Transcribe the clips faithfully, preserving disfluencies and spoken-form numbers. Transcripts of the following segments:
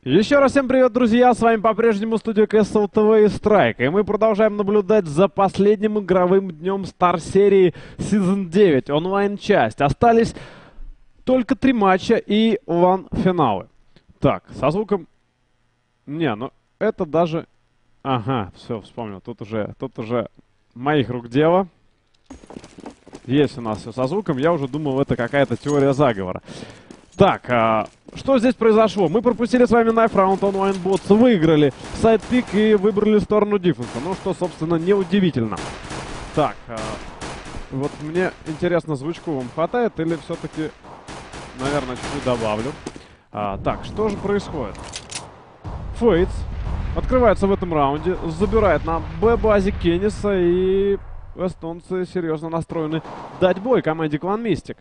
Еще раз всем привет, друзья! С вами по-прежнему студия КСЛ ТВ и Страйк. И мы продолжаем наблюдать за последним игровым днем Стар-серии Сезон девять, онлайн-часть. Остались только три матча и лан-финалы. Так, со звуком... Не, ну это даже... Ага, все, вспомнил. Тут уже, тут уже моих рук дело. Есть у нас все со звуком. Я уже думал, это какая-то теория заговора. Так, а, что здесь произошло? Мы пропустили с вами Knife Round онлайн ботс, выиграли сайд-пик и выбрали сторону дефенса. Ну, что, собственно, неудивительно. Так, а, вот мне интересно, звучку вам хватает или все-таки, наверное, чуть-чуть добавлю. А, так, что же происходит? Фейтс открывается в этом раунде, забирает на Б-базе Кенниса, и эстонцы серьезно настроены дать бой команде Клан Мистик.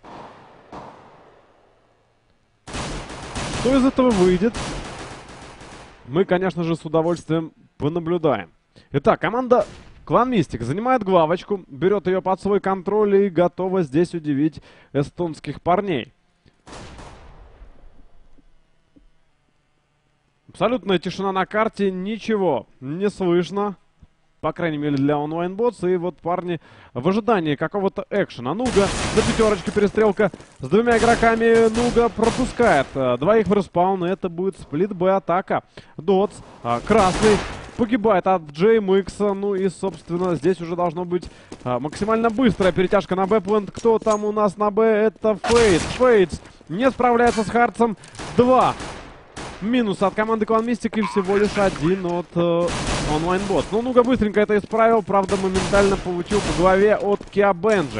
Что из этого выйдет, мы, конечно же, с удовольствием понаблюдаем. Итак, команда Клан Мистик занимает главочку, берет ее под свой контроль и готова здесь удивить эстонских парней. Абсолютная тишина на карте, ничего не слышно. По крайней мере, для онлайн-ботс. И вот парни в ожидании какого-то экшена. Нуга за пятерочку, перестрелка с двумя игроками. Нуга пропускает а, двоих в респаун. И это будет сплит-Б-атака. Дотс, а, красный, погибает от джей эм икс. Ну и, собственно, здесь уже должно быть а, максимально быстрая перетяжка на Б-плент. Кто там у нас на Б? Это Фейтс. Фейтс не справляется с Хартсом. Два. Минус от команды Клан Мистик и всего лишь один от э, онлайн-бот. Ну, Нуга быстренько это исправил, правда, моментально получил по голове от Киабенджи.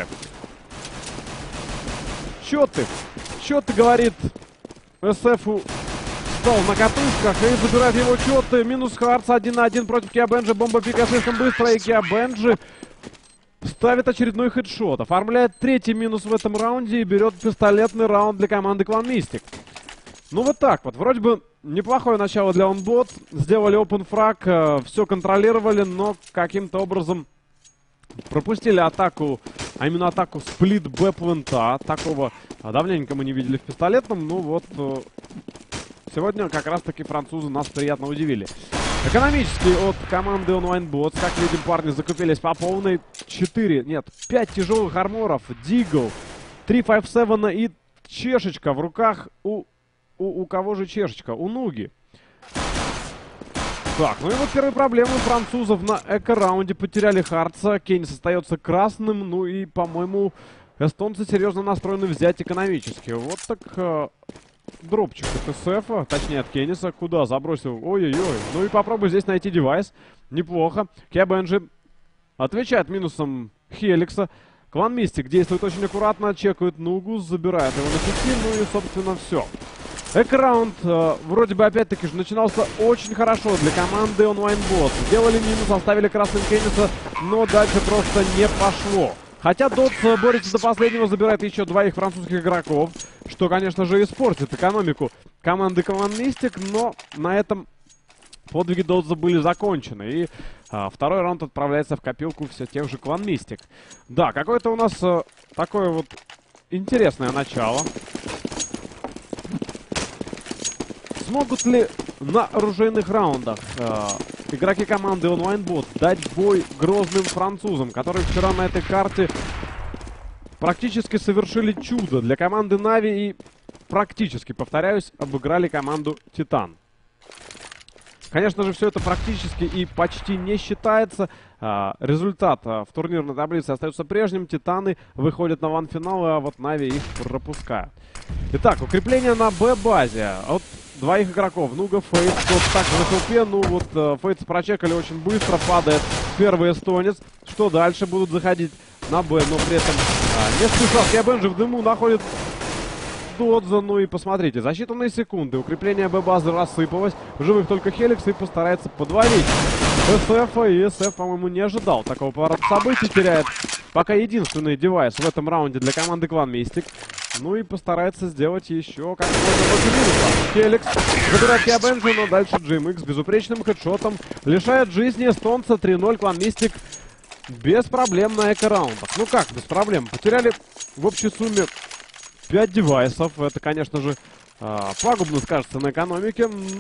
Чё ты? Чё ты, говорит, СФу стал на катушках и забирает его чёты. Минус Хартс один на один против Киабенджи. Бомба пика слишком быстро, и Киабенджи ставит очередной хедшот. Оформляет третий минус в этом раунде и берет пистолетный раунд для команды Клан Мистик. Ну вот так вот, вроде бы неплохое начало для онбот, сделали open фраг, э, все контролировали, но каким-то образом пропустили атаку, а именно атаку сплит Б-плента. Такого а, давненько мы не видели в пистолетном, ну вот э, сегодня как раз таки французы нас приятно удивили. Экономически от команды онлайн-ботс, как видим, парни закупились по полной. четыре, нет, пять тяжелых арморов, Дигл, три пять семь и чешечка в руках у... У, у кого же чешечка? У Нуги. Так, ну и вот первые проблемы французов на эко-раунде. Потеряли Хартса. Кеннис остается красным. Ну и, по-моему, эстонцы серьезно настроены взять экономически. Вот так э, дропчик от СФа, точнее от Кенниса. Куда забросил? Ой-ой-ой. Ну и попробуй здесь найти девайс. Неплохо. Киабенджи отвечает минусом Хеликса. Клан Мистик действует очень аккуратно. Чекают Нугу, забирает его на пяти. Ну и, собственно, все. Эк-раунд э, вроде бы опять-таки же начинался очень хорошо для команды онлайн-бот. Сделали минус, оставили красным Кенниса, но дальше просто не пошло. Хотя Дотс борется до последнего, забирает еще двоих французских игроков, что, конечно же, испортит экономику команды Клан Мистик, но на этом подвиги Дотса были закончены. И э, второй раунд отправляется в копилку все тех же Клан Мистик. Да, какое-то у нас э, такое вот интересное начало. Смогут ли на оружейных раундах э, игроки команды онлайн-бот дать бой грозным французам, которые вчера на этой карте практически совершили чудо для команды Нави и практически, повторяюсь, обыграли команду Титан. Конечно же, все это практически и почти не считается. А, результат а, в турнирной таблице остается прежним. Титаны выходят на ван-финал, а вот Нави их пропускают. Итак, укрепление на Б-базе от двоих игроков. Нуга, Фейтс, тот так на хелпе. Ну вот э, Фейтс прочекали очень быстро. Падает первый эстонец. Что дальше? Будут заходить на Б, но при этом а, не спеша. Киабенджи в дыму находит Додза. Ну и посмотрите, за считанные секунды укрепление Б-базы рассыпалось. В живых только Хеликс и постарается подвалить СФ. И СФ, по-моему, не ожидал такого поворота событий. Теряет пока единственный девайс в этом раунде для команды Клан Мистик. Ну и постарается сделать еще как можно больше минуса. Хеликс забирает Киабенджи, но дальше джей эм икс безупречным хедшотом лишает жизни эстонца. Три ноль. Клан Мистик без проблем на эко-раундах. Ну как без проблем? Потеряли в общей сумме пять девайсов. Это, конечно же, пагубно скажется на экономике, но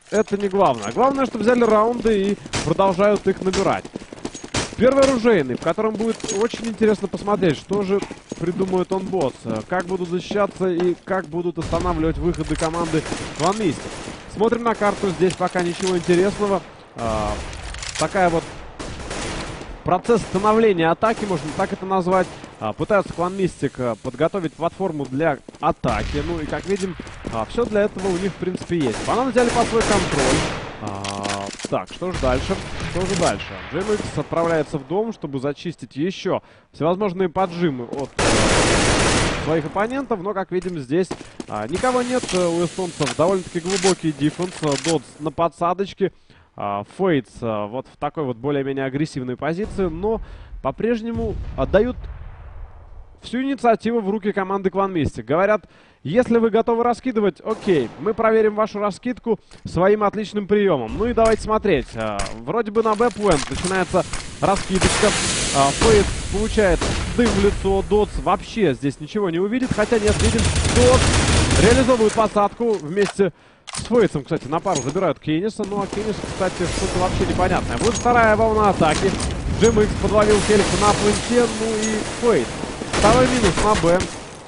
это не главное. Главное, что взяли раунды и продолжают их набирать. Первый оружейный, в котором будет очень интересно посмотреть, что же придумает онбот, как будут защищаться и как будут останавливать выходы команды One Mystic. Смотрим на карту, здесь пока ничего интересного. А, такая вот процесс становления атаки, можно так это назвать. А, пытаются One Mystic подготовить платформу для атаки. Ну и как видим, а, все для этого у них в принципе есть. Бананы взяли под свой контроль. А, так, что же дальше? Что же дальше? джей эм икс отправляется в дом, чтобы зачистить еще всевозможные поджимы от э, своих оппонентов. Но, как видим, здесь а, никого нет у эстонцев. Довольно-таки глубокий дефенс. Додс на подсадочке. А, Фейтс а, вот в такой вот более-менее агрессивной позиции. Но по-прежнему отдают всю инициативу в руки команды One Mystic. Говорят, если вы готовы раскидывать, окей, мы проверим вашу раскидку своим отличным приемом. Ну и давайте смотреть. А, вроде бы на Б-плент начинается раскидочка. А, Фейт получает дым в лицо. Додс вообще здесь ничего не увидит. Хотя нет, видит. Додс реализовывает посадку вместе с Фейтсом. Кстати, на пару забирают Кенниса. Ну а Кеннис, кстати, что-то вообще непонятное. Вот вторая волна атаки. джей эм икс подловил Хеликса на пленте. Ну и Фейт. Второй минус на Б.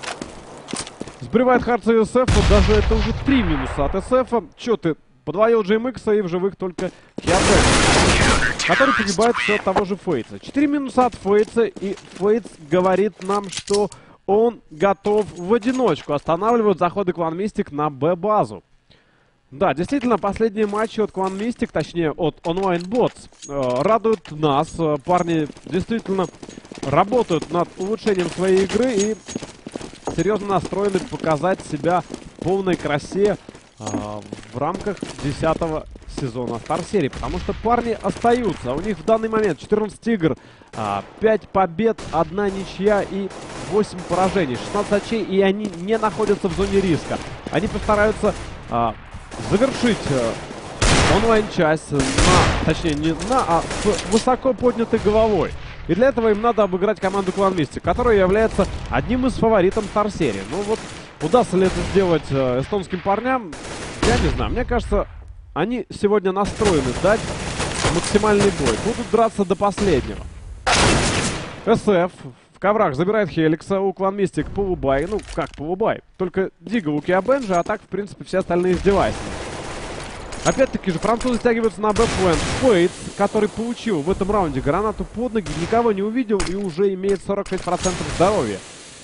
Сбривает Хардс и эс эф. Вот даже это уже три минуса от эс эф. Че ты? Подвоил джей эм икс и в живых только Хиабен, который погибает все от того же Фейтса. Четыре минуса от Фейтса. И Фейтс говорит нам, что он готов в одиночку останавливать заходы One Mystic на Б-базу. Да, действительно, последние матчи от One Mystic, точнее от OnlineBots, э, радуют нас. Парни действительно работают над улучшением своей игры и серьезно настроены показать себя в полной красе э, в рамках десятого сезона Star серии. Потому что парни остаются. У них в данный момент четырнадцать игр, э, пять побед, одна ничья и восемь поражений. шестнадцать очей, и они не находятся в зоне риска. Они постараются э, завершить э, онлайн-часть, на, точнее не на, а с высоко поднятой головой. И для этого им надо обыграть команду One Mystic, которая является одним из фаворитов Star серии. Ну вот, удастся ли это сделать э, эстонским парням, я не знаю. Мне кажется, они сегодня настроены дать максимальный бой. Будут драться до последнего. эс эф в коврах забирает Хеликса, у One Mystic полубай. Ну, как полубай? Только Дига у Киабенджа, а так, в принципе, все остальные издеваются. Опять-таки же, французы стягиваются на Б-плент. Фейтс, который получил в этом раунде гранату под ноги, никого не увидел и уже имеет сорок шесть процентов здоровья.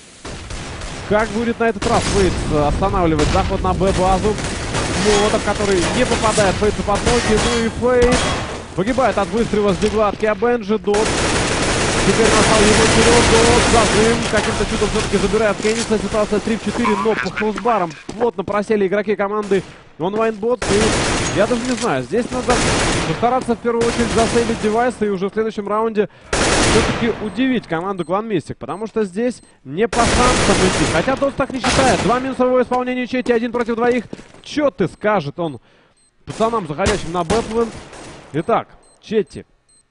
Как будет на этот раз Фейтс останавливать заход на Б-базу? Молотов, который не попадает Фейтсу под ноги. Ну и Фейтс погибает от выстрела с дигла от Киабенджа. Дот теперь настал его черед. Дот зажим. Каким-то чудом все-таки забирает Кенниса. Ситуация три в четыре, но по хрустбарам плотно просели игроки команды OnlineBots. И я даже не знаю, здесь надо постараться в первую очередь засейвить девайсы и уже в следующем раунде все-таки удивить команду One Mystic, потому что здесь не по шансам идти. Хотя Дот так не считает. Два минусового исполнения Четти, один против двоих. Че ты скажет он пацанам, заходящим на Бэплэнд? Итак, Четти.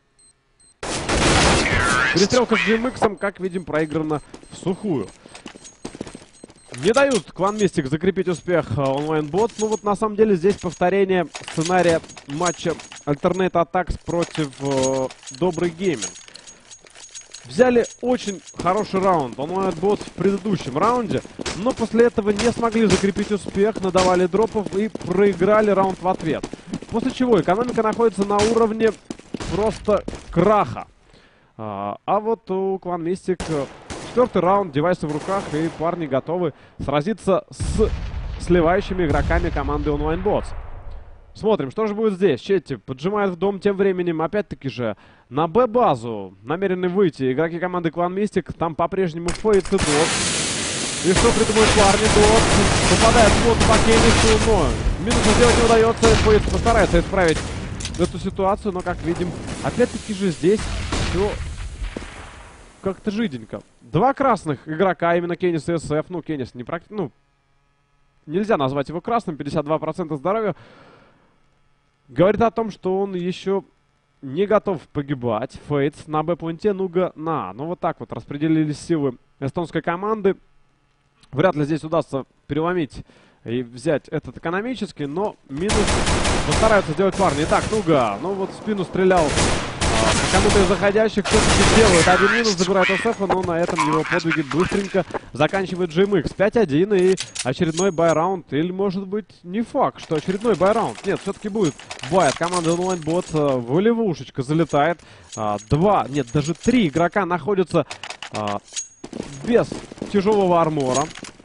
Перестрелка с джей эм икс, как видим, проиграна в сухую. Не дают One Mystic закрепить успех OnlineBots. Ну вот на самом деле здесь повторение сценария матча Alternate Attacks против э, Добрый Гейминг. Взяли очень хороший раунд OnlineBots в предыдущем раунде, но после этого не смогли закрепить успех, надавали дропов и проиграли раунд в ответ. После чего экономика находится на уровне просто краха. А, а вот у One Mystic четвертый раунд, девайсы в руках, и парни готовы сразиться с сливающими игроками команды OnlineBots. Смотрим, что же будет здесь. Четти поджимает в дом тем временем. Опять-таки же на Б-базу намерены выйти игроки команды One Mystic. Там по-прежнему Фейтс и Дот. И что придумают парни? Дот попадает в плот по Кеннису, но минус сделать не удается. Фейтс постарается исправить эту ситуацию, но, как видим, опять-таки же здесь все как-то жиденько. Два красных игрока, именно Кеннис и эс эф. Ну, Кеннис не практически... Ну, нельзя назвать его красным. пятьдесят два процента здоровья. Говорит о том, что он еще не готов погибать. Фейтс на Б-пункте, Нуга на. Ну, вот так вот распределились силы эстонской команды. Вряд ли здесь удастся переломить и взять этот экономический, но минус постараются сделать парни. Итак, Нуга, ну вот в спину стрелял а, кому-то из заходящих, все-таки делает один минус, забирает эс эф, но на этом его подвиги быстренько заканчивает джи эм икс. пять один и очередной бай-раунд, или может быть не факт, что очередной бай-раунд. Нет, все-таки будет бай от команды онлайн-бот, в левушечка залетает. А, два, нет, даже три игрока находятся а, без тяжелого армора.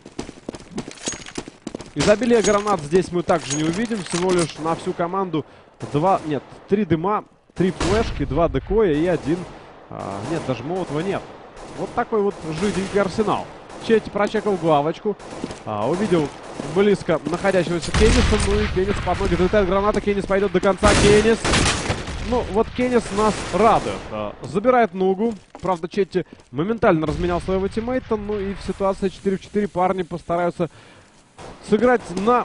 Изобилие гранат здесь мы также не увидим. Всего лишь на всю команду два, нет, три дыма, три флешки, два декоя и один... А, нет, даже молотого нет. Вот такой вот жиденький арсенал. Четти прочекал главочку. А, увидел близко находящегося Кенниса. Ну и Кеннис под ноги залетает граната. Кеннис пойдет до конца. Кеннис. Ну, вот Кеннис нас радует. А, забирает Нугу. Правда, Четти моментально разменял своего тиммейта. Ну и в ситуации четыре в четыре парни постараются сыграть на,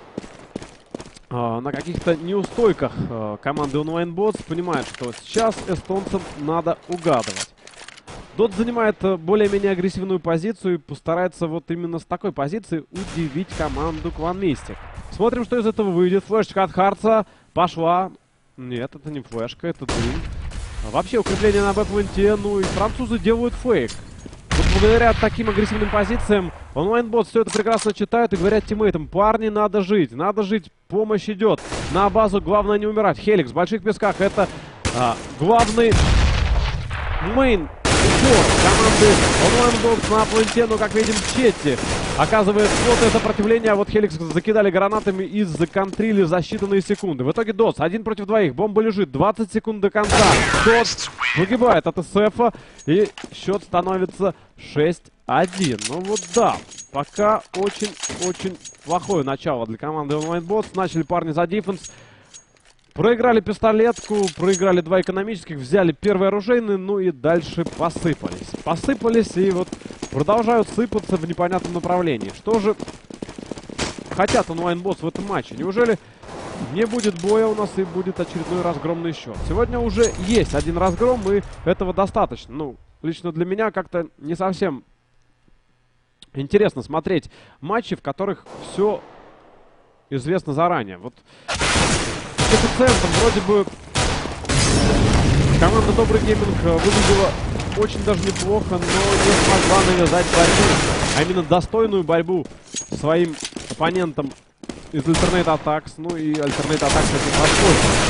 э, на каких-то неустойках э, команды онлайн-ботс. Понимает, что сейчас эстонцам надо угадывать. Дот занимает э, более-менее агрессивную позицию и постарается вот именно с такой позиции удивить команду Клан Мистик. Смотрим, что из этого выйдет. Флешечка от Харца пошла. Нет, это не флешка, это дым. Вообще укрепление на бэк-пойнте. Ну и французы делают фейк. Вот благодаря таким агрессивным позициям онлайн-бот все это прекрасно читают и говорят тиммейтам: парни, надо жить, надо жить, помощь идет. На базу главное не умирать. Хеликс в больших песках — это а, главный мейн упор команды онлайн-бот на планете. Но, как видим, Четти оказывает плотное сопротивление, а вот Хеликс закидали гранатами и законтрили за считанные секунды. В итоге Дотс один против двоих, бомба лежит, двадцать секунд до конца. Дотс выгибает от эс эфа и счет становится шесть один. Ну вот да, пока очень-очень плохое начало для команды онлайн-ботс. Начали парни за дефенс. Проиграли пистолетку, проиграли два экономических, взяли первый оружейный, ну и дальше посыпались. Посыпались и вот продолжают сыпаться в непонятном направлении. Что же хотят онлайн-босс в этом матче? Неужели не будет боя у нас и будет очередной разгромный счет? Сегодня уже есть один разгром, и этого достаточно. Ну, лично для меня как-то не совсем интересно смотреть матчи, в которых все известно заранее. Вот коэффициентом вроде бы команда Добрый Гейминг выглядела очень даже неплохо, но не смогла навязать борьбу, а именно достойную борьбу своим оппонентам из Alternate Attacks. Ну и Alternate Attacks этим воспользовался.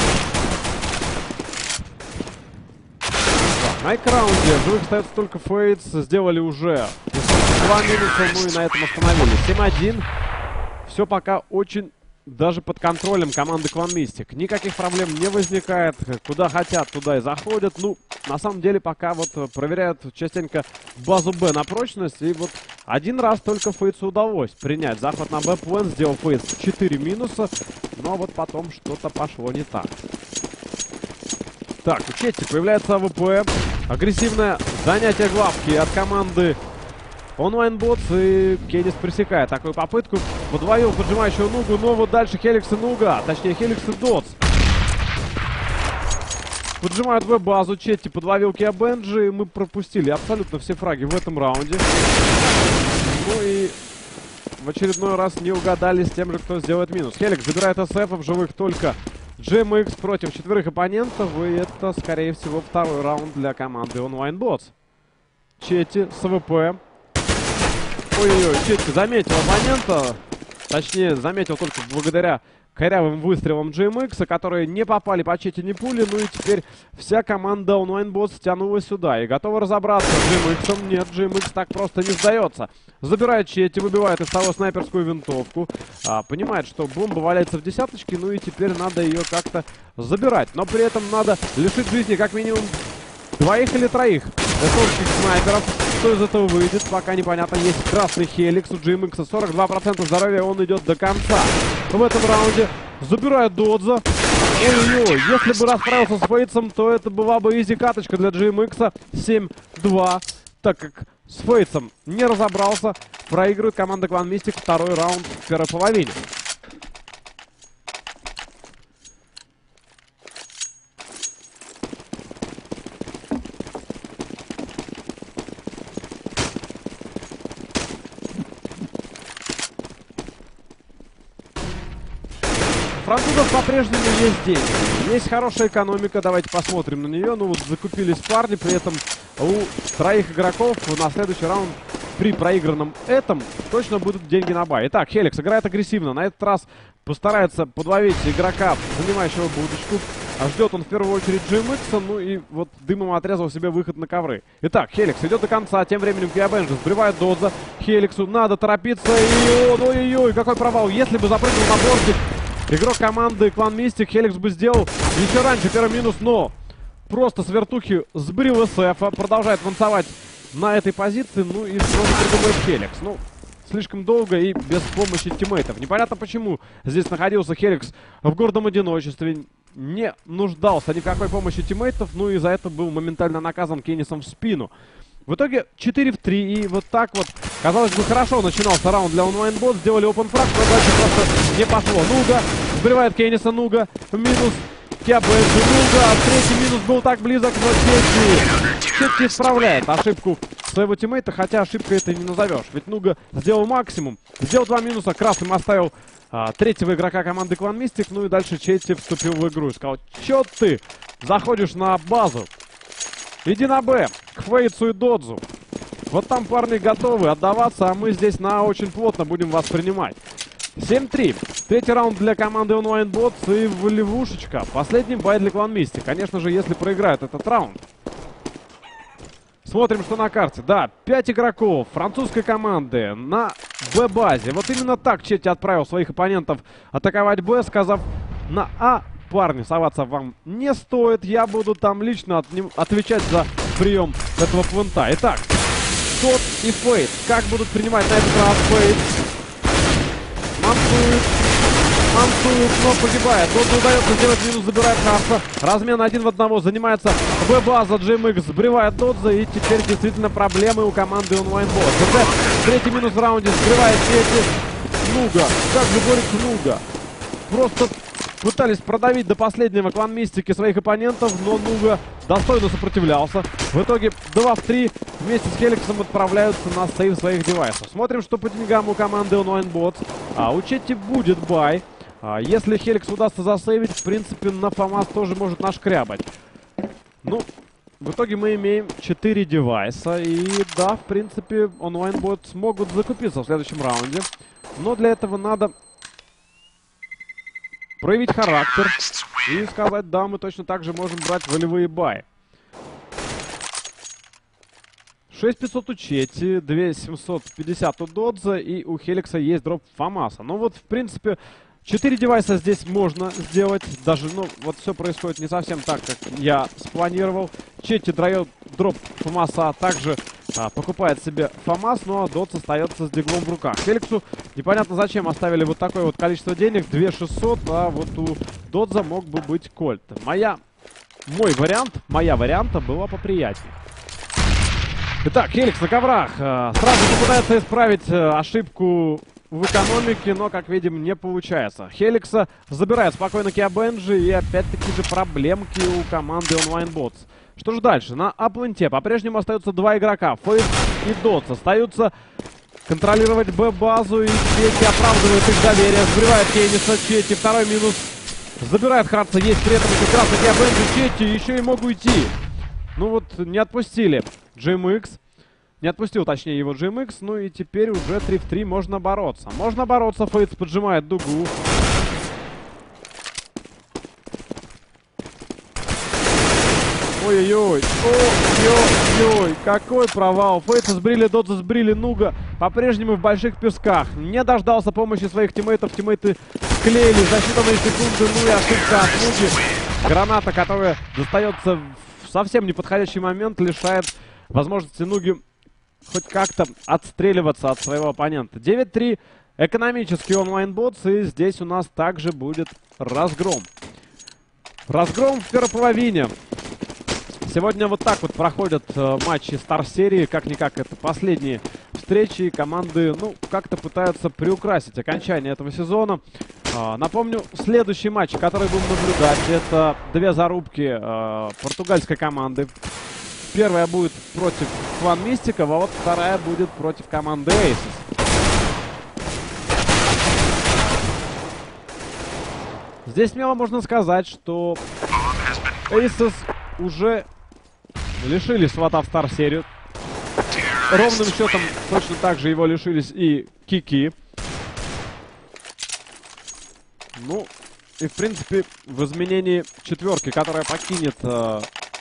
На экраунде живых остается только Фейтс. Сделали уже два минуса, ну и на этом остановились. семь один. Все пока очень даже под контролем команды Клан Мистик. Никаких проблем не возникает. Куда хотят, туда и заходят. Ну, на самом деле, пока вот проверяют частенько базу Б на прочность. И вот один раз только Фейтсу удалось принять захват на Б-плен. Сделал Фейтс четыре минуса. Но вот потом что-то пошло не так. Так, у Четти появляется АВП. Агрессивное занятие главки от команды онлайн-ботс, и Кеннис пресекает такую попытку. Подвоил поджимающего Нугу, но вот дальше Хеликс и Нуга, точнее Хеликс и Дотс поджимают веб-базу. Четти подловил Киа Бенджи, и мы пропустили абсолютно все фраги в этом раунде. Ну и в очередной раз не угадали с тем же, кто сделает минус. Хеликс забирает эс эф, в живых только джи эм икс против четверых оппонентов, и это, скорее всего, второй раунд для команды онлайн-ботс. Четти с АВП. Ой-ой-ой, Четти заметил оппонента. Точнее, заметил только благодаря корявым выстрелам джи эм икс, которые не попали по Четти ни пули. Ну и теперь вся команда онлайн-ботс тянула сюда и готова разобраться с джи эм иксом. Нет, джи эм икс так просто не сдается. Забирает Четти, выбивает из того снайперскую винтовку. А, понимает, что бомба валяется в десяточке, ну и теперь надо ее как-то забирать. Но при этом надо лишить жизни как минимум двоих или троих эстонских снайперов. Что из этого выйдет, пока непонятно. Есть красный Хеликс у джи эм икс, сорок два процента здоровья, он идет до конца. В этом раунде забирает Додза. Ой-ой-ой, если бы расправился с Фейтсом, то это была бы изи каточка для джи эм икс. семь два, так как с Фейтсом не разобрался, проигрывает команда Клан Мистик второй раунд в первой половине. французов по-прежнему есть деньги, есть хорошая экономика, давайте посмотрим на нее. Ну вот закупились парни, при этом у троих игроков на следующий раунд при проигранном этом точно будут деньги на бай. Итак, Helix играет агрессивно, на этот раз постарается подловить игрока, занимающего будочку. А ждет он в первую очередь джи эм икс, ну и вот дымом отрезал себе выход на ковры. Итак, Helix идет до конца, тем временем Киабенджи сбривает Додза. Хеликсу надо торопиться, и он, ой-ой-ой, какой провал. Если бы запрыгнул на бортик игрок команды Клан Мистик, Helix бы сделал еще раньше первый минус, но просто с вертухи сбрил эс эф, продолжает танцевать на этой позиции, ну и снова придумывает Helix. Ну, слишком долго и без помощи тиммейтов. Непонятно, почему здесь находился Helix в гордом одиночестве, не нуждался ни в какой помощи тиммейтов, ну и за это был моментально наказан Кеннисом в спину. В итоге четыре в три, и вот так вот, казалось бы, хорошо начинался раунд для онлайн-бот, сделали опенфраг, но дальше просто не пошло. Нуга сбривает Кенниса, Нуга, минус Киабенджи, Нуга, третий минус был так близок, но Четти, Четти исправляет ошибку своего тиммейта, хотя ошибкой это и не назовешь, ведь Нуга сделал максимум, сделал два минуса, красным оставил а, третьего игрока команды Клан Мистик, ну и дальше Четти вступил в игру и сказал: чё ты заходишь на базу? Иди на Б, к Фейцу и Додзу. Вот там парни готовы отдаваться, а мы здесь на очень плотно будем вас принимать. семь три. Третий раунд для команды Online Bots и волевушечка. Последний бай для Клан Мистик. Конечно же, если проиграют этот раунд. Смотрим, что на карте. Да, пять игроков французской команды на Б-базе. Вот именно так Четти отправил своих оппонентов атаковать Б, сказав: на А, парни, соваться вам не стоит. Я буду там лично от отвечать за прием этого плента. Итак, Тот и Фейт. Как будут принимать на этот раз Фейт? Мансует. Мансует, но погибает. Тут удается сделать минус, забирает Харса. Размен один в одного. Занимается Б-база. джи эм икс сбривает Додза. И теперь действительно проблемы у команды онлайн-бот. Третий минус в раунде. Сбривает Четти. Нуга. Как же борется Нуга? Просто пытались продавить до последнего Клан Мистики своих оппонентов, но Нуга достойно сопротивлялся. В итоге два в три вместе с Хеликсом отправляются на сейв своих девайсов. Смотрим, что по деньгам у команды онлайн-бот. А, у Четти будет бай. А, если Хеликс удастся засейвить, в принципе, на ФАМАС тоже может нашкрябать. Ну, в итоге мы имеем четыре девайса. И да, в принципе, онлайн-бот смогут закупиться в следующем раунде. Но для этого надо проявить характер и сказать: да, мы точно так же можем брать волевые баи. шесть пятьсот у Четти, две семьсот пятьдесят у Додза, и у Хеликса есть дроп ФАМАСа. Ну вот, в принципе, четыре девайса здесь можно сделать. Даже, ну, вот все происходит не совсем так, как я спланировал. Четти дает дроп ФАМАСа, а также а, покупает себе ФАМАС, ну а Додз остается с диглом в руках. Хеликсу непонятно зачем оставили вот такое вот количество денег, две шестьсот, а вот у Додза мог бы быть Кольт. Моя, мой вариант, моя варианта была поприятнее. Итак, Хеликс на коврах. А, сразу попытается исправить а, ошибку в экономике, но, как видим, не получается. Хеликса забирает спокойно Киабенджи, и опять-таки же проблемки у команды онлайн-ботс. Что же дальше? На апленте по-прежнему остаются два игрока. Фейс и Додс. Остаются контролировать Б-базу, и Четти оправдывает их доверие. Сбривает Кенниса. Четти второй минус. Забирает Харца. Есть при этом как раз Киабенджи. Четти еще и мог уйти. Ну вот, не отпустили джи эм икс. Не отпустил, точнее, его джи эм икс. Ну и теперь уже три в три можно бороться. Можно бороться. Фейтс поджимает дугу. Ой-ой-ой. Ой-ой-ой. Какой провал. Фейтса сбрили, Додза сбрили, Нуга по-прежнему в больших песках. Не дождался помощи своих тиммейтов. Тиммейты склеили за считанные секунды. Ну и ошибка от Нуги. Граната, которая достается в совсем неподходящий момент, лишает возможности Нуги хоть как-то отстреливаться от своего оппонента. девять три. Экономический онлайн-ботс. И здесь у нас также будет разгром. Разгром в первой половине. Сегодня вот так вот проходят э, матчи Стар-серии. Как-никак это последние встречи. И команды, ну, как-то пытаются приукрасить окончание этого сезона. Э, напомню, следующий матч, который будем наблюдать, это две зарубки э, португальской команды. Первая будет против Клан Мистика, а вот вторая будет против команды Aces. Здесь смело можно сказать, что Aces уже лишились свата в Star серию. Ровным счетом точно так же его лишились и Кики. Ну, и в принципе в изменении четверки, которая покинет э,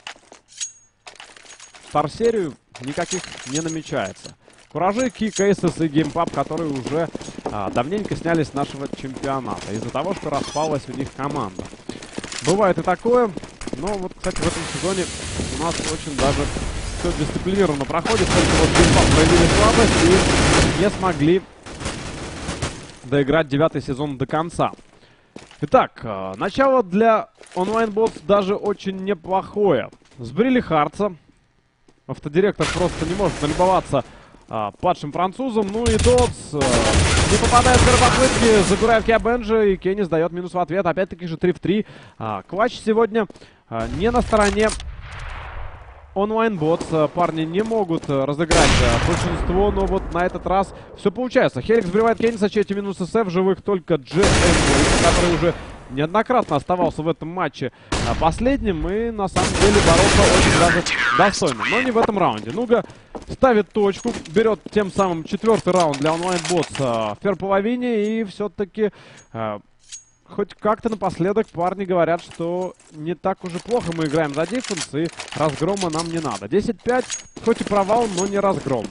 Star серию, никаких не намечается. Куражи, Кик, Aces и Геймпап, которые уже а, давненько снялись с нашего чемпионата из-за того, что распалась у них команда. Бывает и такое, но вот, кстати, в этом сезоне у нас очень даже все дисциплинированно проходит. Только вот Геймпап проявили слабость и не смогли доиграть девятый сезон до конца. Итак, а, начало для онлайн-ботс даже очень неплохое. Сбрили Хартса. Автодиректор просто не может налюбоваться А, падшим французом. Ну и Додс а, не попадает в первой попытке, забирает Киабенджа, и Кенни сдает минус в ответ. Опять-таки же три в три. А, Клатч сегодня а, не на стороне онлайн-ботс. А, парни не могут а, разыграть а, большинство, но вот на этот раз все получается. Хеликс сбривает Кенниса, Четти минус СФ, живых только джи эм, который уже неоднократно оставался в этом матче а, последним и на самом деле боролся очень даже достойно. Но не в этом раунде. Нуга ставит точку, берет тем самым четвертый раунд для онлайн-ботс а, в первой половине. И все-таки а, хоть как-то напоследок парни говорят, что не так уж и плохо мы играем за дефенс, и разгрома нам не надо. десять пять, хоть и провал, но не разгром.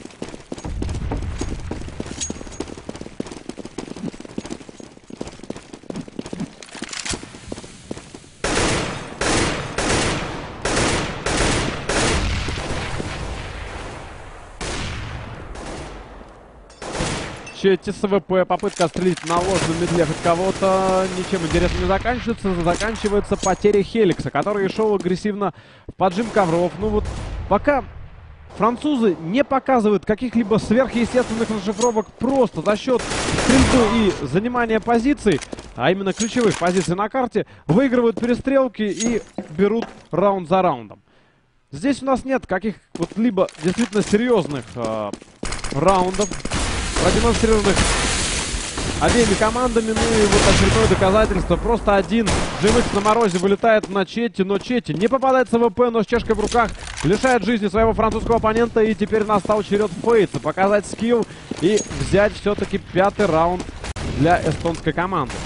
Четти с АВП, попытка отстрелить на ложном медле хоть кого-то, ничем интересным не заканчивается. Заканчивается потеря Хеликса, который шел агрессивно в поджим ковров. Ну вот, пока французы не показывают каких-либо сверхъестественных расшифровок просто за счет стрельбы и занимания позиций, а именно ключевых позиций на карте, выигрывают перестрелки и берут раунд за раундом. Здесь у нас нет каких-либо действительно серьезных э, раундов, продемонстрированных обеими командами. Ну и вот очередное доказательство. Просто один джи эм икс на морозе вылетает на Четти, но Четти не попадает с АВП, но с чешкой в руках лишает жизни своего французского оппонента. И теперь настал черед Фейтса показать скилл и взять все-таки пятый раунд для эстонской команды.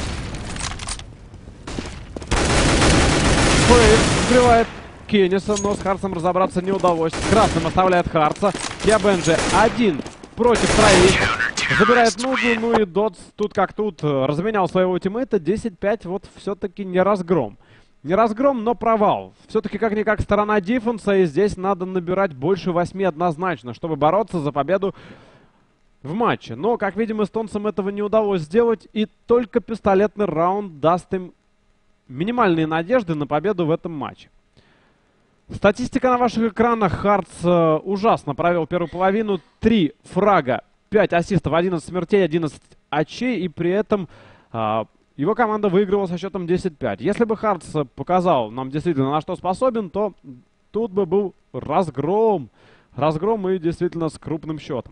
Фейтс сбривает Кенниса, но с Харсом разобраться не удалось. Красным оставляет Харса. Киабенджи один против троих. Забирает Нугу, ну и Додс тут как тут разменял своего тиммейта. десять пять, вот все-таки не разгром. Не разгром, но провал. Все-таки как-никак сторона дефенса, и здесь надо набирать больше восьми однозначно, чтобы бороться за победу в матче. Но, как видим, эстонцам этого не удалось сделать, и только пистолетный раунд даст им минимальные надежды на победу в этом матче. Статистика на ваших экранах. Хартс э, ужасно провел первую половину. три фрага, пять ассистов, одиннадцать смертей, одиннадцать очей. И при этом э, его команда выигрывала со счетом десять пять. Если бы Хартс показал нам действительно на что способен, то тут бы был разгром. Разгром и действительно с крупным счетом.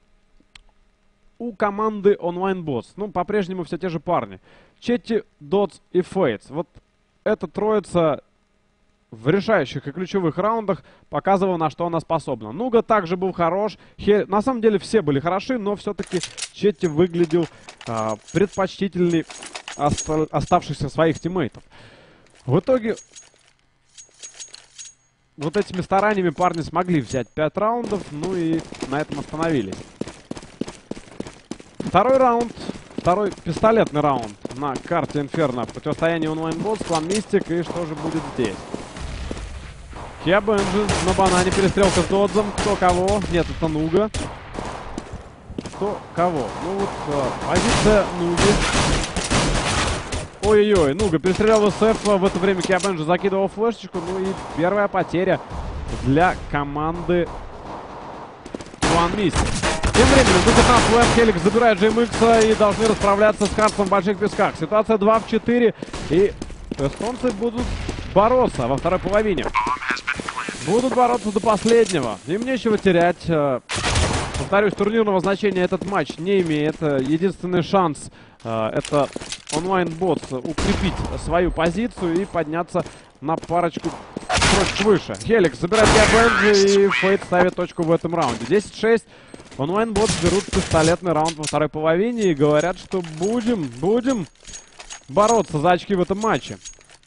У команды онлайн-ботс, ну, по-прежнему все те же парни. Четти, Додс и Фейтс. Вот эта троица в решающих и ключевых раундах показывала, на что она способна. Нуга также был хорош. Хе... На самом деле все были хороши, но все-таки Четти выглядел а, предпочтительней оста... оставшихся своих тиммейтов. В итоге вот этими стараниями парни смогли взять пять раундов, ну и на этом остановились. Второй раунд. Второй пистолетный раунд на карте Инферно. Противостояние онлайн-ботс, клан Мистик. И что же будет здесь? Киабенджи на банане. Перестрелка с Додзом. Кто кого? Нет, это Нуга. Кто кого? Ну вот а, позиция Нуги. Ой-ой-ой. Нуга перестрелял эс эф. В это время Киабенджи закидывал флешечку. Ну и первая потеря для команды клан Мистик. Тем временем, выход Флэм, Хеликс забирает джи эм икс и должны расправляться с Хартсом в больших песках. Ситуация два в четыре, и эстонцы будут бороться во второй половине. Будут бороться до последнего. Им нечего терять. Повторюсь, турнирного значения этот матч не имеет. Единственный шанс — это онлайн ботс укрепить свою позицию и подняться на парочку строчек выше. Хеликс забирает Киабенджи, и Фейт ставит точку в этом раунде. десять шесть. онлайн ботс берут пистолетный раунд во второй половине и говорят, что будем, будем бороться за очки в этом матче.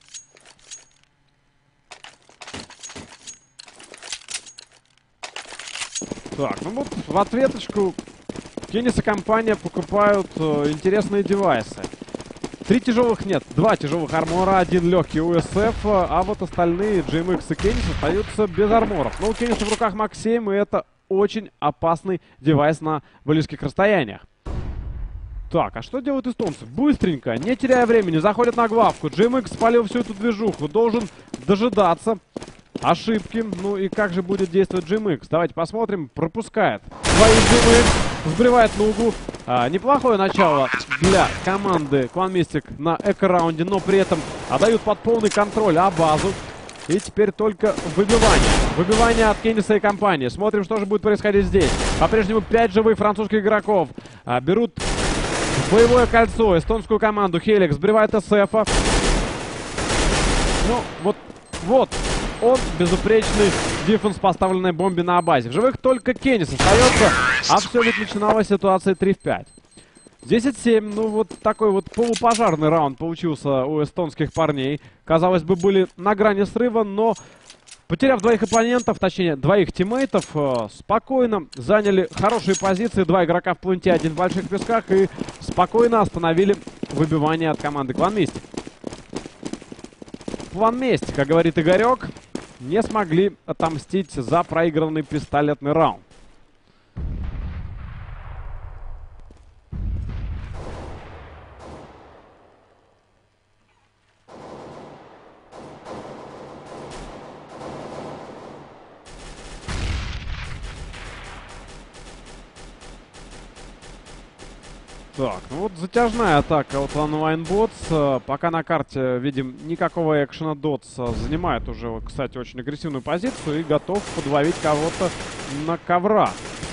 Так, ну вот в ответочку Кеннис и компания покупают э, интересные девайсы. Три тяжелых нет, два тяжелых армора, один легкий ю эс эф, а вот остальные джи эм икс и Кеннис остаются без арморов. Но у Кенниса в руках Мак семь, и это очень опасный девайс на близких расстояниях. Так, а что делают эстонцы? Быстренько, не теряя времени, заходят на главку. джи эм икс спалил всю эту движуху, должен дожидаться ошибки. Ну и как же будет действовать джи эм икс? Давайте посмотрим. Пропускает свои джи эм икс. Сбривает Нугу. А, неплохое начало для команды Clan Mystic на эко-раунде, но при этом отдают под полный контроль А-базу. И теперь только выбивание. Выбивание от Кенниса и компании. Смотрим, что же будет происходить здесь. По-прежнему пять живых французских игроков. А, берут боевое кольцо эстонскую команду. Хеликс сбривает эс эфа. Ну, вот, вот. Он безупречный диффенс поставленной бомбе на базе. В живых только Кеннис остается, а все ведь начиналась ситуация три в пять. десять семь, ну вот такой вот полупожарный раунд получился у эстонских парней. Казалось бы, были на грани срыва, но потеряв двоих оппонентов, точнее двоих тиммейтов, э, спокойно заняли хорошие позиции. Два игрока в планте, один в больших песках, и спокойно остановили выбивание от команды Clan Mystic. План мести, как говорит Игорек, не смогли отомстить за проигранный пистолетный раунд. Так, ну вот затяжная атака от онлайн ботс. Пока на карте видим никакого экшена. Дотс занимает уже, кстати, очень агрессивную позицию и готов подловить кого-то на коврах.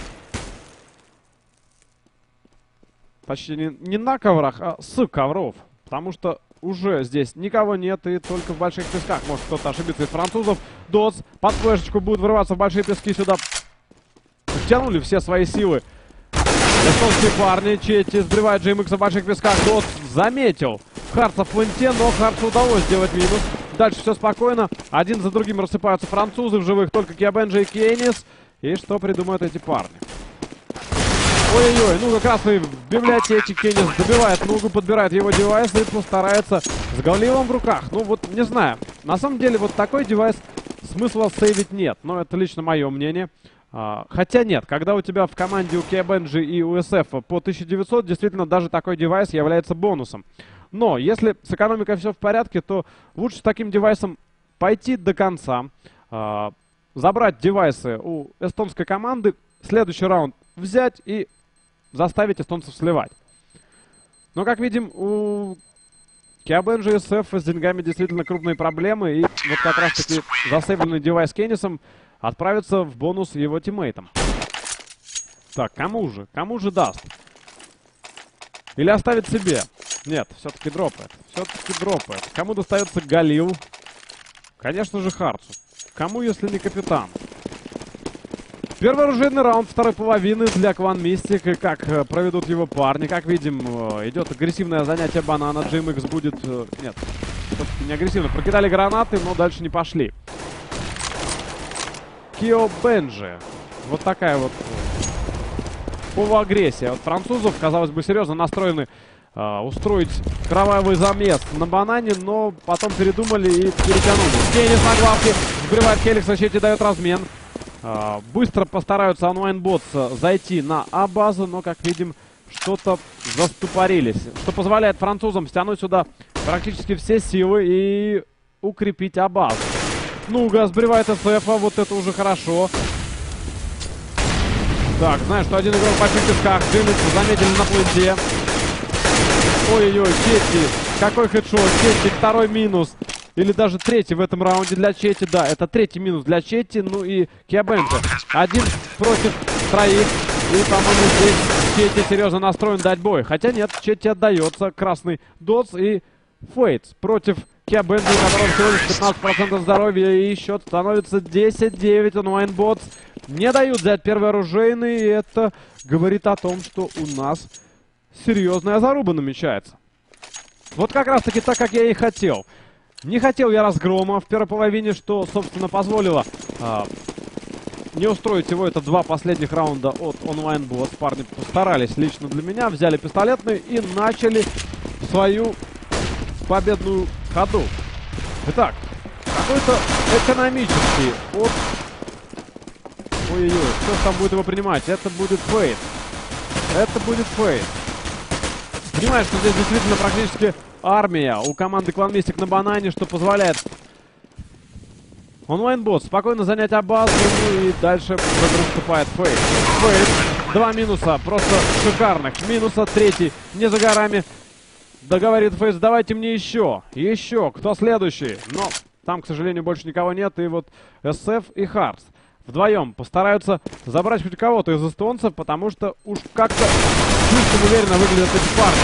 Точнее, не, не на коврах, а с ковров. Потому что уже здесь никого нет, и только в больших песках может кто-то ошибиться из французов. Дотс под флешечку будет врываться в большие пески сюда. Втянули все свои силы эстонские парни. Четти сбривает джи эм икс в больших песках. Дотс заметил Харца в фланте, но Харцу удалось сделать минус. Дальше все спокойно. Один за другим рассыпаются французы. В живых только Киабенджи и Кеннис. И что придумают эти парни? Ой-ой-ой, ну как раз и в библиотеке Кеннис добивает Нугу, подбирает его девайс и постарается с Галилом в руках. Ну вот, не знаю. На самом деле, вот такой девайс смысла сейвить нет. Но это лично мое мнение. А, хотя нет, когда у тебя в команде у Киабенджи и у эс эф по тысяча девятьсот, действительно даже такой девайс является бонусом. Но если с экономикой все в порядке, то лучше с таким девайсом пойти до конца. А, забрать девайсы у эстонской команды, следующий раунд взять и заставить эстонцев сливать. Но, как видим, у Киабенджи и эс эф с деньгами действительно крупные проблемы. И вот как раз-таки засейвленный девайс Кеннисом отправится в бонус его тиммейтам. Так, кому же? Кому же даст? Или оставит себе? Нет, все-таки дропает. Все-таки дропает. Кому достается Галил? Конечно же, Харцу. Кому, если не капитан? Первый оружейный раунд второй половины для Clan Mystic. И как э, проведут его парни. Как видим, э, идет агрессивное занятие банана. джи эм икс будет... Э, нет, не агрессивно. Прокидали гранаты, но дальше не пошли. Киабенджи. Вот такая вот полуагрессия от французов. Казалось бы, серьезно настроены э, устроить кровавый замес на банане, но потом передумали и перетянули. Кеннис на главке. Сбривает Хеликса, Четти дает размен. Э, быстро постараются онлайн-ботс зайти на А-базу, но, как видим, что-то застопорились. Что позволяет французам стянуть сюда практически все силы и укрепить А-базу. Нуга сбривает эс эф, вот это уже хорошо. Так, знаю, что один игрок в больших песках. Джиммис заметили на планте. Ой-ой-ой, Четти. Какой хедшот. Четти, второй минус. Или даже третий в этом раунде для Четти. Да, это третий минус для Четти. Ну и Киабенджи. Один против троих. И, по-моему, здесь Четти серьезно настроен дать бой. Хотя нет, Четти отдается. Красный Дотс и Фейтс против Киабенджи, у которого всего лишь пятнадцать процентов здоровья. И счет становится десять девять. Онлайн Ботс не дают взять первый оружейный. И это говорит о том, что у нас серьезная заруба намечается. Вот как раз таки так, как я и хотел. Не хотел я разгрома в первой половине, что, собственно, позволило а, не устроить его. Это два последних раунда от Online Bots. Парни постарались лично для меня, взяли пистолетный и начали свою победную ходу. Итак, какой-то экономический от... Ой-ой-ой, кто там будет его принимать? Это будет Фейт. Это будет Фейт. Понимаешь, что здесь действительно практически армия у команды Клан Мистик на банане, что позволяет Онлайн Бот спокойно занять базу, ну и дальше выступает Фейт. Фейт. Два минуса, просто шикарных. Минуса, третий не за горами. Да говорит Фейт, давайте мне еще. Еще. Кто следующий? Но там, к сожалению, больше никого нет. И вот эс эф и Харс вдвоем постараются забрать хоть кого-то из эстонцев, потому что уж как-то слишком уверенно выглядят эти парни.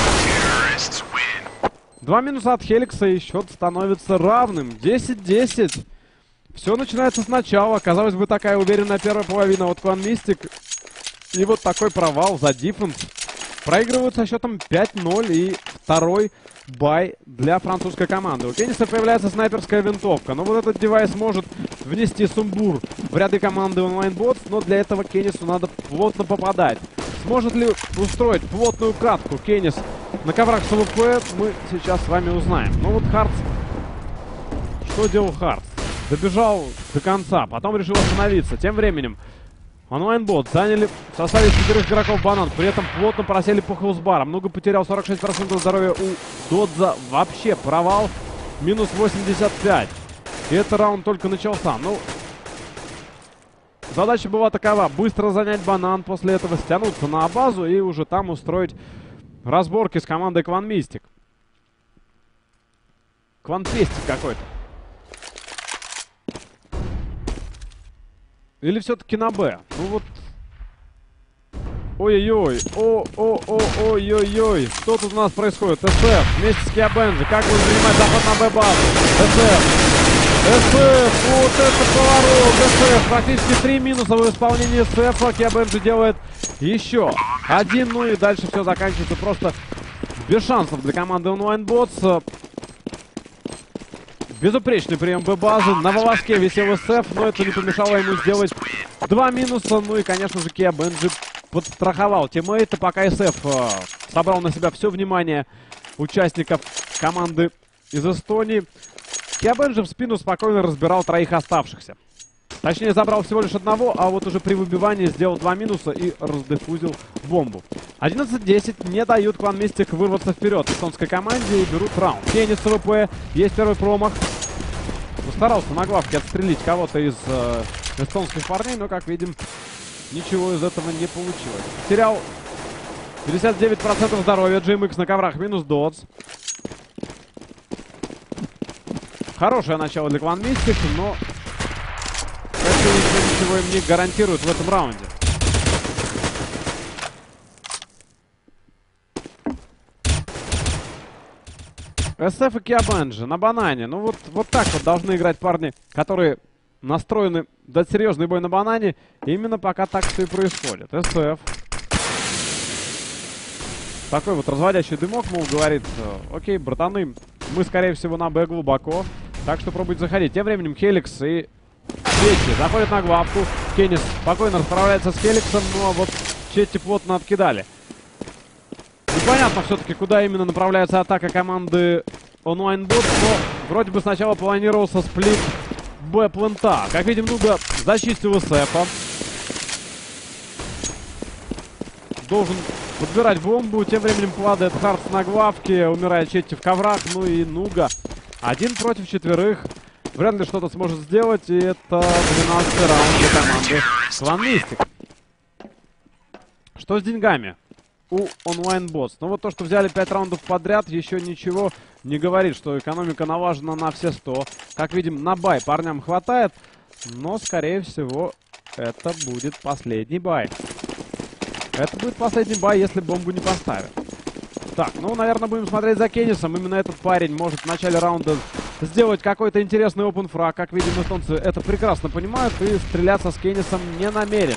Два минуса от Хеликса, и счет становится равным. десять десять. Все начинается сначала. Казалось бы, такая уверенная первая половина от Клан Мистик. И вот такой провал за диффенс. Проигрывают со счетом пять ноль. И второй бай для французской команды. У Кенниса появляется снайперская винтовка. Но вот этот девайс может внести сумбур в ряды команды Online Bots. Но для этого Кеннису надо плотно попадать. Сможет ли устроить плотную катку Кеннис на коврах с АВП, мы сейчас с вами узнаем. Ну вот Хартс. Что делал Хартс? Добежал до конца, потом решил остановиться. Тем временем Онлайн Бот заняли в составе четырех игроков банан. При этом плотно просели по хелсбарам. Много потерял, сорок шесть процентов здоровья у Додза. Вообще провал. Минус восемьдесят пять. И этот раунд только начался. Ну, задача была такова: быстро занять банан, после этого стянуться на базу и уже там устроить разборки с командой Клан Мистик. Клан Пестик какой-то. Или все-таки на Б? Ну вот. Ой-ой-ой. О-о-о-ой-ой-ой. Что тут у нас происходит? эс эф вместе с Киабенджи. Как будет занимать заход на Б-базу? эс эф. эс эф. Вот это поворот. эс эф. Практически три минуса в исполнении эс эф. Киабенджи делает еще один. Ну и дальше все заканчивается просто без шансов для команды Онлайн Ботс. Безупречный прием Б-базы. На волоске висел эс эф, но это не помешало ему сделать два минуса. Ну и, конечно же, Киабенджи подстраховал тиммейта, пока эс эф э, собрал на себя все внимание участников команды из Эстонии. Киабенджи в спину спокойно разбирал троих оставшихся. Точнее, забрал всего лишь одного, а вот уже при выбивании сделал два минуса и раздефузил бомбу. одиннадцать десять не дают Клан Мистик вырваться вперед эстонской команде и берут раунд. Кеннис АВП, есть первый промах. Постарался на главке отстрелить кого-то из э, эстонских парней, но, как видим, ничего из этого не получилось. Терял пятьдесят девять процентов здоровья. джи эм икс на коврах, минус Додс. Хорошее начало для Клан Мистик, но это еще ничего им не гарантирует в этом раунде. эс эф и Киабенджи на банане. Ну вот, вот так вот должны играть парни, которые настроены дать серьезный бой на банане. И именно пока так все и происходит. эс эф. Такой вот разводящий дымок, мол, говорит: окей, братаны, мы, скорее всего, на Б глубоко. Так что пробуйте заходить. Тем временем Хеликс и Четти заходят на главку. Кеннис спокойно расправляется с Хеликсом, ну а вот Четти плотно откидали. Непонятно все-таки, куда именно направляется атака команды Онлайн Бот, но вроде бы сначала планировался сплит Б-плента. Как видим, Нуга зачистил эс эфа. Должен подбирать бомбу. Тем временем падает Хартс на главке, умирает Четти в коврах. Ну и Нуга один против четверых. Вряд ли что-то сможет сделать. И это двенадцатый раунд для команды Клан Мистик. Что с деньгами у Онлайн Ботс? Ну вот то, что взяли пять раундов подряд, еще ничего не говорит, что экономика налажена на все сто. Как видим, на бай парням хватает, но, скорее всего, это будет последний бай. Это будет последний бай, если бомбу не поставят. Так, ну, наверное, будем смотреть за Кеннисом. Именно этот парень может в начале раунда сделать какой-то интересный опенфраг. Как видим, эстонцы это прекрасно понимают и стреляться с Кеннисом не намерены.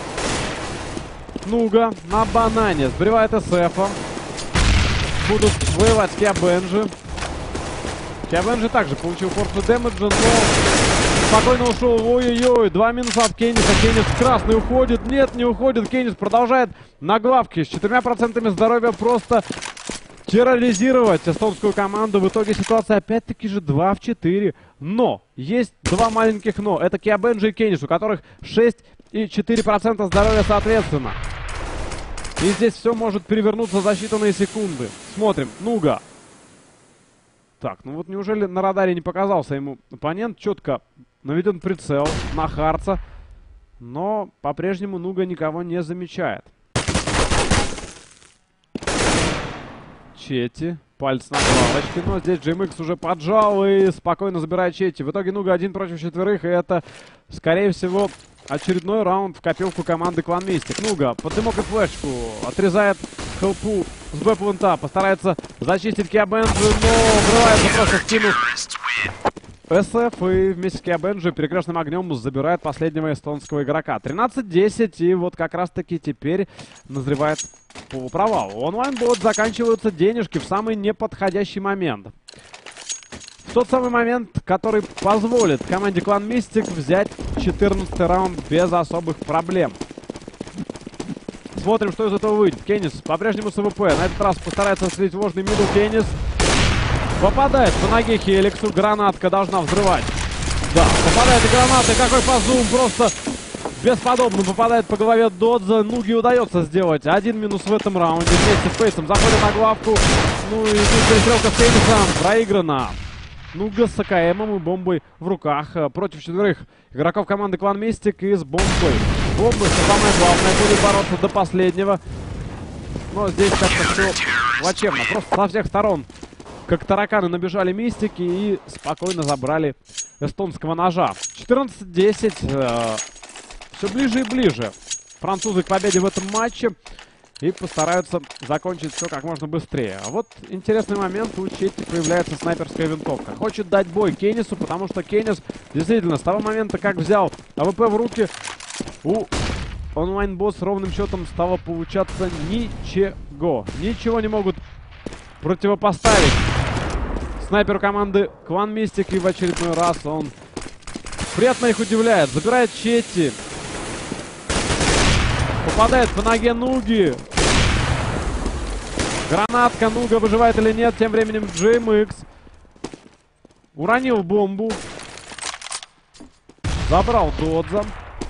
Нуга на банане сбривает эсэфа. Будут воевать с Киабенджи. Киабенджи также получил форсу дэмэджа, но спокойно ушел. Ой-ой-ой, два минуса от Кенниса. Кеннис красный уходит. Нет, не уходит. Кеннис продолжает на главке с четырьмя процентами здоровья просто терроризировать эстонскую команду. В итоге ситуация опять-таки же два в четыре. Но есть два маленьких но. Это Киабенджи и Кеннис, у которых шесть и четыре процента здоровья соответственно. И здесь все может перевернуться за считанные секунды. Смотрим. Нуга. Так, ну вот неужели на радаре не показался ему оппонент? Четко наведен прицел на Харца. Но по-прежнему Нуга никого не замечает. Чети. Пальцы на палочке. Но здесь джей эм икс уже поджал и спокойно забирает Чети. В итоге Нуга один против четверых. И это, скорее всего, очередной раунд в копилку команды Клан Мистик. Нуга под дымок и флешку. Отрезает хелпу с бэп-плента. Постарается зачистить Киабенджи, но врывается просто в спину эсэф. И вместе с Киабенджи перекрестным огнем забирает последнего эстонского игрока. тринадцать десять. И вот как раз-таки теперь назревает полупровал. У онлайн-бот заканчиваются денежки в самый неподходящий момент. В тот самый момент, который позволит команде Клан Мистик взять четырнадцатый раунд без особых проблем. Смотрим, что из этого выйдет. Кеннис по-прежнему с АВП. На этот раз постарается слить ложный мидл. Кеннис попадает по ноге Хеликсу. Гранатка должна взрывать. Да, попадает и граната. Какой позум. Просто бесподобно попадает по голове Додза. Нуги удается сделать один минус в этом раунде. Вместе с Фейсом заходит на главку. Ну и тут перестрелка с Кеннисом проиграна. Нуга с АКМом и бомбой в руках против четверых игроков команды Клан Мистик и с бомбой. Бомбы, что самое главное, будет бороться до последнего. Но здесь как-то все плачевно. Просто со всех сторон, как тараканы, набежали Мистики и спокойно забрали эстонского ножа. четырнадцать десять. Э, все ближе и ближе французы к победе в этом матче. И постараются закончить все как можно быстрее. А вот интересный момент. У Четти появляется снайперская винтовка. Хочет дать бой Кеннису, потому что Кеннис действительно с того момента, как взял АВП в руки, у онлайн-босс ровным счетом стало получаться ничего. Ничего не могут противопоставить снайперу команды Клан Мистик. И в очередной раз он приятно их удивляет. Забирает Четти. Попадает по ноге Нуги. Гранатка. Нуга выживает или нет. Тем временем джей эм икс уронил бомбу. Забрал Додза.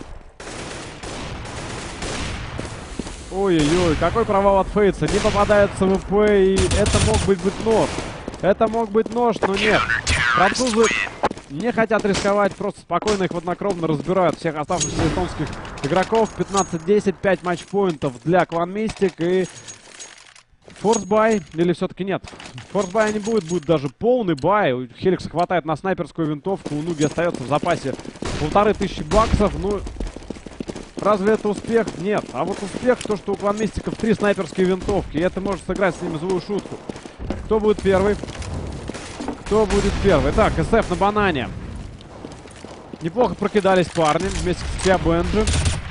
Ой-ой-ой. Какой провал от Фейтса. Не попадает с АВП. И это мог быть, быть нож. Это мог быть нож, но нет. Французы не хотят рисковать. Просто спокойно их хладнокровно разбирают. Всех оставшихся эстонских игроков. пятнадцать десять. пять матчпоинтов для Клан Мистик. И форс-бай. Или все-таки нет? Форс-бая не будет. Будет даже полный бай. У Хеликса хватает на снайперскую винтовку. У Нуги остается в запасе полторы тысячи баксов. Ну, разве это успех? Нет. А вот успех то, что у Клан Мистиков три снайперские винтовки. И это может сыграть с ними злую шутку. Кто будет первый? Кто будет первый? Так, эсэф на банане. Неплохо прокидались парни вместе с Киабенджи.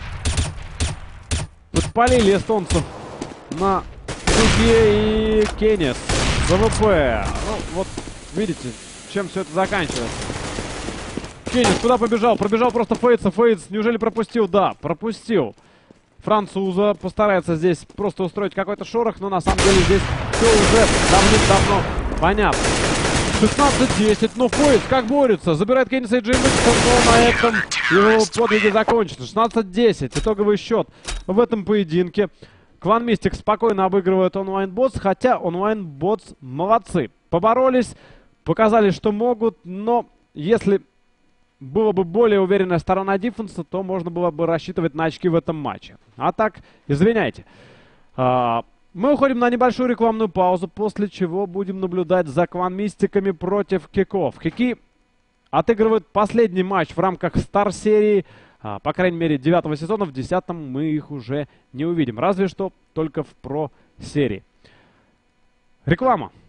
Подпалили эстонцев на Нуге и Кеннис. ВВП. Ну, вот, видите, чем все это заканчивается. Кеннис куда побежал? Пробежал просто Фейтса. Фейтс неужели пропустил? Да, пропустил. Француза постарается здесь просто устроить какой-то шорох, но на самом деле здесь все уже давным-давно понятно. шестнадцать десять, но Фейтс как борется? Забирает Кенниса и джей эм икс, но на этом его подвиги закончены. шестнадцать десять, итоговый счет в этом поединке. Клан Мистик спокойно обыгрывает онлайн-ботс, хотя онлайн-ботс молодцы. Поборолись, показали, что могут, но если была бы более уверенная сторона дефенса, то можно было бы рассчитывать на очки в этом матче. А так, извиняйте. А, мы уходим на небольшую рекламную паузу, после чего будем наблюдать за Клан Мистиками против Киков. Кики отыгрывают последний матч в рамках Стар-серии. А, по крайней мере, девятого сезона. В десятом мы их уже не увидим. Разве что только в Про-серии. Реклама.